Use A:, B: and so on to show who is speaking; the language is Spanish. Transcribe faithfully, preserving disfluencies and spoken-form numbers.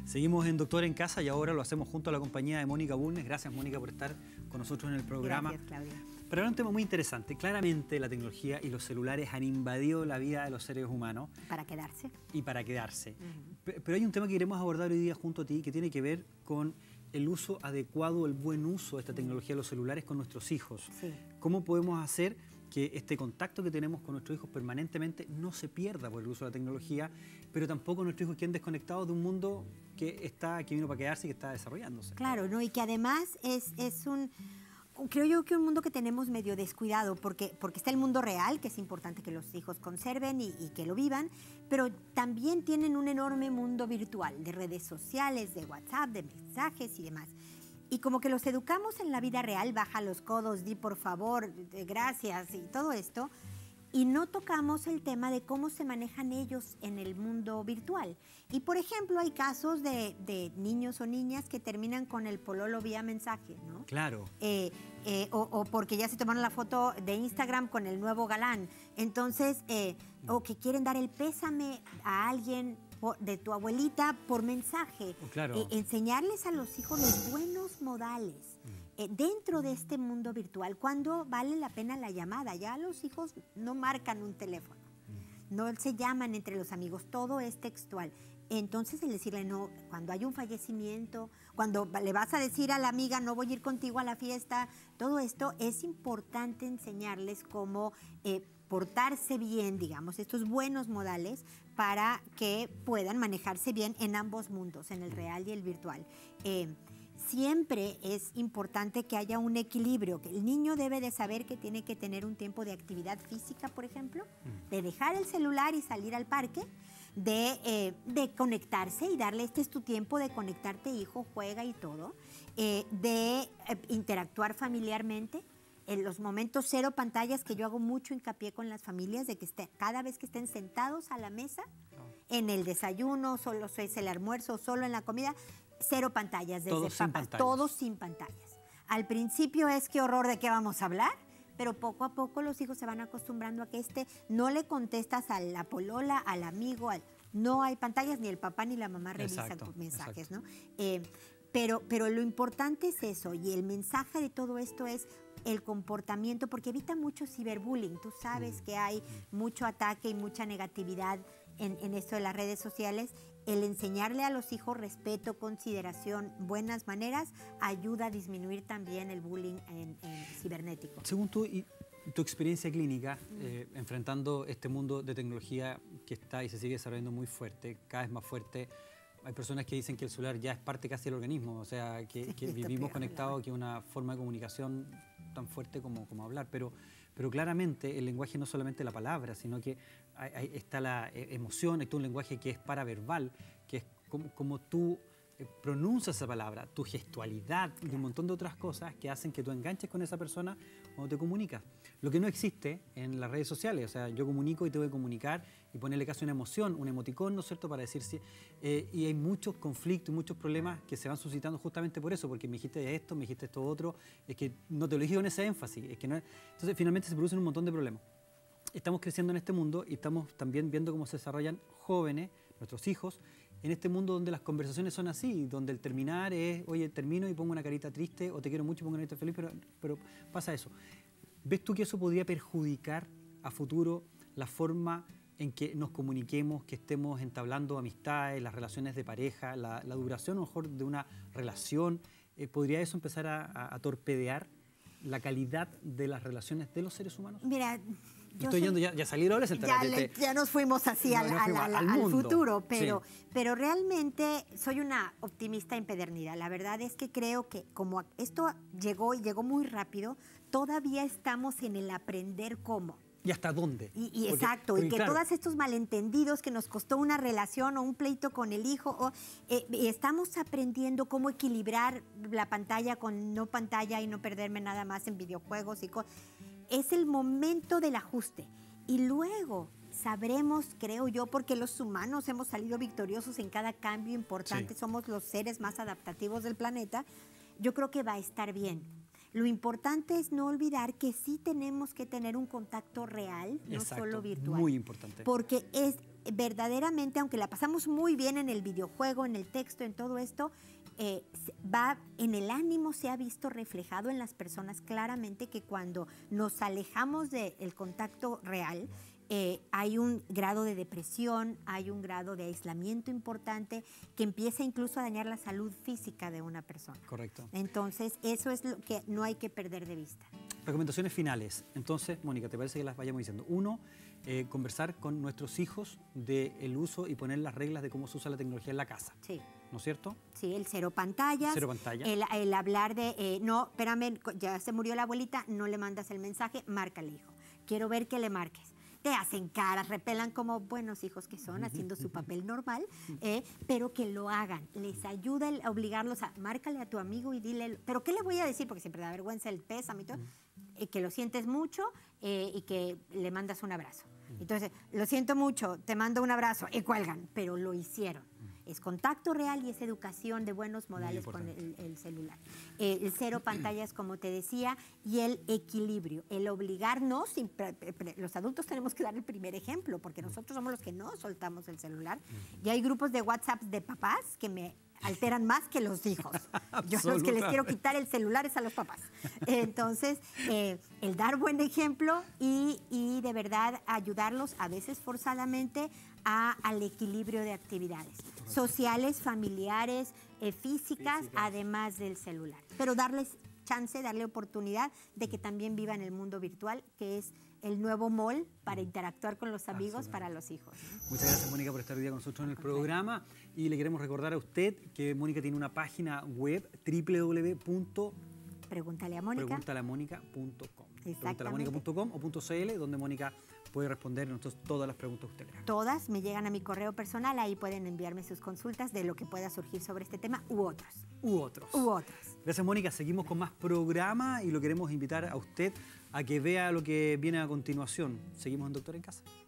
A: Seguimos en Doctor en Casa y ahora lo hacemos junto a la compañía de Mónica Bulnes. Gracias, Mónica, por estar con nosotros en el programa.
B: Gracias, Claudia.
A: Pero ahora un tema muy interesante. Claramente la tecnología y los celulares han invadido la vida de los seres humanos.
B: Para quedarse.
A: Y para quedarse. Uh-huh. Pero hay un tema que queremos abordar hoy día junto a ti que tiene que ver con el uso adecuado, el buen uso de esta tecnología de los celulares con nuestros hijos.
B: Sí.
A: ¿Cómo podemos hacer que este contacto que tenemos con nuestros hijos permanentemente no se pierda por el uso de la tecnología, pero tampoco nuestros hijos queden desconectados de un mundo que está, que vino para quedarse y que está desarrollándose?
B: Claro, ¿no? Y que además es, es un... Creo yo que un mundo que tenemos medio descuidado, porque, porque está el mundo real, que es importante que los hijos conserven y, y que lo vivan, pero también tienen un enorme mundo virtual, de redes sociales, de WhatsApp, de mensajes y demás. Y como que los educamos en la vida real, baja los codos, di por favor, gracias y todo esto, y no tocamos el tema de cómo se manejan ellos en el mundo virtual. Y por ejemplo, hay casos de, de niños o niñas que terminan con el pololo vía mensaje, ¿no?
A: Claro.
B: Eh, eh, o, o porque ya se tomaron la foto de Instagram con el nuevo galán. Entonces, eh, o que quieren dar el pésame a alguien de tu abuelita por mensaje.
A: Oh, claro.
B: Eh, enseñarles a los hijos los buenos modales. Eh, dentro de este mundo virtual, ¿cuándo vale la pena la llamada? Ya los hijos no marcan un teléfono, no se llaman entre los amigos, todo es textual. Entonces, el decirle no, cuando hay un fallecimiento, cuando le vas a decir a la amiga no voy a ir contigo a la fiesta, todo esto es importante enseñarles cómo eh, portarse bien, digamos, estos buenos modales para que puedan manejarse bien en ambos mundos, en el real y el virtual. Eh, Siempre es importante que haya un equilibrio, que el niño debe de saber que tiene que tener un tiempo de actividad física, por ejemplo, de dejar el celular y salir al parque, de, eh, de conectarse y darle, este es tu tiempo de conectarte, hijo, juega y todo, eh, de eh, interactuar familiarmente, en los momentos cero pantallas, que yo hago mucho hincapié con las familias, de que esté, cada vez que estén sentados a la mesa, en el desayuno, solo es el almuerzo, solo en la comida, cero pantallas, desde
A: todos sin
B: papás,
A: pantallas.
B: todos sin pantallas. Al principio es qué horror, de qué vamos a hablar, pero poco a poco los hijos se van acostumbrando a que este no le contestas a la polola, al amigo, al, no hay pantallas, ni el papá ni la mamá revisan
A: Exacto,
B: mensajes,
A: exacto.
B: ¿no? Eh, pero, pero lo importante es eso, y el mensaje de todo esto es el comportamiento, porque evita mucho ciberbullying. Tú sabes mm. que hay mm. mucho ataque y mucha negatividad en, en esto de las redes sociales. El enseñarle a los hijos respeto, consideración, buenas maneras, ayuda a disminuir también el bullying en, en cibernético.
A: Según tú y tu experiencia clínica, mm. eh, enfrentando este mundo de tecnología que está y se sigue desarrollando muy fuerte, cada vez más fuerte, hay personas que dicen que el celular ya es parte casi del organismo, o sea, que, sí, que vivimos conectados, que es una forma de comunicación tan fuerte como, como hablar, pero, pero claramente el lenguaje no es solamente la palabra, sino que hay, hay, está la emoción, está un lenguaje que es paraverbal, que es como, como tú pronuncias esa palabra, tu gestualidad, claro. Y un montón de otras cosas que hacen que tú enganches con esa persona cuando te comunicas. Lo que no existe en las redes sociales, o sea, yo comunico y te voy a comunicar y ponerle casi una emoción, un emoticón, ¿no es cierto?, para decir sí. Eh, y hay muchos conflictos y muchos problemas que se van suscitando justamente por eso, porque me dijiste esto, me dijiste esto otro, es que no te lo dije con ese énfasis, es que no es... Entonces, finalmente se producen un montón de problemas. Estamos creciendo en este mundo y estamos también viendo cómo se desarrollan jóvenes, nuestros hijos, en este mundo donde las conversaciones son así, donde el terminar es, oye, termino y pongo una carita triste, o te quiero mucho y pongo una carita feliz, pero, pero pasa eso. ¿Ves tú que eso podría perjudicar a futuro la forma en que nos comuniquemos, que estemos entablando amistades, las relaciones de pareja, la, la duración a lo mejor de una relación? Eh, ¿Podría eso empezar a, a, a torpedear la calidad de las relaciones de los seres humanos?
B: Mira, yo
A: estoy
B: soy,
A: yendo, ya, ya salí ahora, ya,
B: ya, le, ya nos fuimos así
A: no,
B: al,
A: no fuimos
B: al,
A: al,
B: al, al
A: mundo.
B: futuro, pero,
A: sí.
B: pero realmente soy una optimista empedernida. La verdad es que creo que como esto llegó y llegó muy rápido, todavía estamos en el aprender cómo.
A: ¿Y hasta dónde?
B: Y, y
A: porque,
B: exacto,
A: porque,
B: y que
A: claro.
B: todos estos malentendidos que nos costó una relación o un pleito con el hijo, o, eh, estamos aprendiendo cómo equilibrar la pantalla con no pantalla y no perderme nada más en videojuegos y cosas. Es el momento del ajuste. Y luego sabremos, creo yo, porque los humanos hemos salido victoriosos en cada cambio importante, sí. Somos los seres más adaptativos del planeta, yo creo que va a estar bien. Lo importante es no olvidar que sí tenemos que tener un contacto real, no
A: Exacto,
B: solo virtual.
A: Muy importante.
B: Porque es verdaderamente, aunque la pasamos muy bien en el videojuego, en el texto, en todo esto, eh, va en el ánimo, se ha visto reflejado en las personas claramente que cuando nos alejamos del contacto real, eh, hay un grado de depresión, hay un grado de aislamiento importante que empieza incluso a dañar la salud física de una persona.
A: Correcto.
B: Entonces, eso es lo que no hay que perder de vista.
A: Recomendaciones finales. Entonces, Mónica, ¿te parece que las vayamos diciendo? Uno, eh, conversar con nuestros hijos del uso y poner las reglas de cómo se usa la tecnología en la casa.
B: Sí.
A: ¿No es cierto?
B: Sí, el cero pantallas.
A: Cero pantallas.
B: El, el hablar de, eh, no, espérame, ya se murió la abuelita, no le mandas el mensaje, márcale, hijo. Quiero ver que le marques. Te hacen caras, repelan como buenos hijos que son, haciendo su papel normal, eh, pero que lo hagan. Les ayuda el obligarlos a, márcale a tu amigo y dile, pero ¿qué le voy a decir? Porque siempre da vergüenza el pésame y todo. Eh, que lo sientes mucho eh, y que le mandas un abrazo. Entonces, lo siento mucho, te mando un abrazo, y cuelgan, pero lo hicieron. Es contacto real y es educación de buenos modales con el, el celular. Eh, el cero pantallas, como te decía, y el equilibrio, el obligarnos, los adultos tenemos que dar el primer ejemplo, porque nosotros somos los que no soltamos el celular. Y hay grupos de WhatsApp de papás que me alteran más que los hijos. Yo los que les quiero quitar el celular es a los papás. Entonces, eh, el dar buen ejemplo y, y de verdad ayudarlos, a veces forzadamente, a, al equilibrio de actividades sociales, familiares, eh, físicas, físicas, además del celular. Pero darles chance, darle oportunidad de que también vivan el mundo virtual, que es el nuevo mall para interactuar con los amigos para los hijos, ¿no?
A: Muchas gracias, Mónica, por estar hoy día con nosotros en el programa. Y le queremos recordar a usted que Mónica tiene una página web, doble u doble u doble u punto
B: Pregúntale a Mónica.
A: Pregúntale a Mónica punto com.
B: Exactamente.
A: Pregúntale a Mónica punto com o .cl, donde Mónica puede responder entonces todas las preguntas que usted le haga.
B: Todas me llegan a mi correo personal, ahí pueden enviarme sus consultas de lo que pueda surgir sobre este tema u otros.
A: U otros.
B: U otros.
A: Gracias, Mónica. Seguimos con más programa y lo queremos invitar a usted a que vea lo que viene a continuación. Seguimos en Doctor en Casa.